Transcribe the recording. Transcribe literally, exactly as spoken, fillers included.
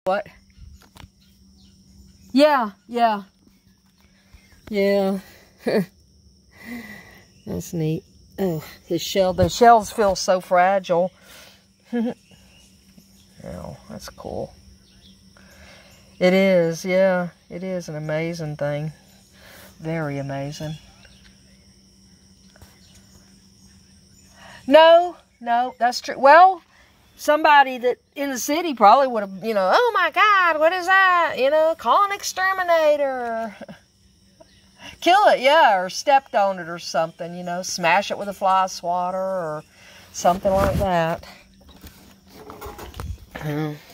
What? Yeah, yeah. Yeah. That's neat. Oh, his shell, the shells feel so fragile. Oh, that's cool. It is, yeah. It is an amazing thing. Very amazing. No, no, that's true. Well, somebody that in the city probably would have, you know, oh my God, what is that? You know, call an exterminator. Kill it, yeah, or stepped on it or something, you know, smash it with a fly swatter or something like that.